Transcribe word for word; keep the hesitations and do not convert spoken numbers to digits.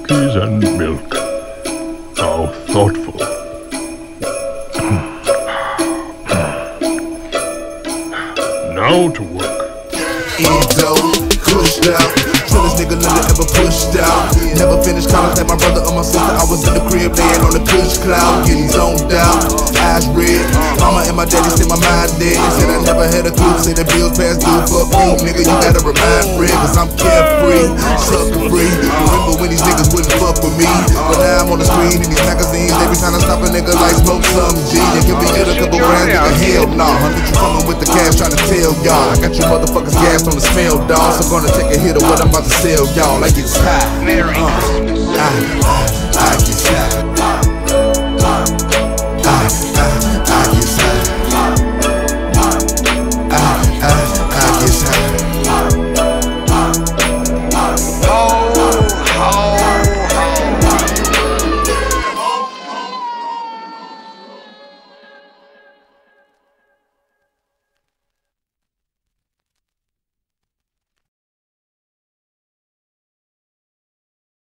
cookies and milk. How thoughtful. Now to work. Endo, pushed out. Trillest nigga never ever pushed out. Never finished college like my brother or my sister. I was in the crib laying on the kush cloud, getting zoned out, eyes red. Mama and my daddy said my mind dead. Said I never had a clue, say the bills past due. Fuck you, nigga, you gotta remind Fred, cause I'm carefree, sucker free. Remember when these niggas wouldn't fuck with me, but now I'm on the screen in these magazines. Every time I stop a nigga like smoke some G, they give me a couple grand, nigga, hell nah. Hundred you coming with the cash trying to tell y'all. I got you motherfuckers gas on the smell, dog. So gonna take a hit of what I'm about to sell y'all. Like it's high. Merry uh, Christmas. I, I, I get high.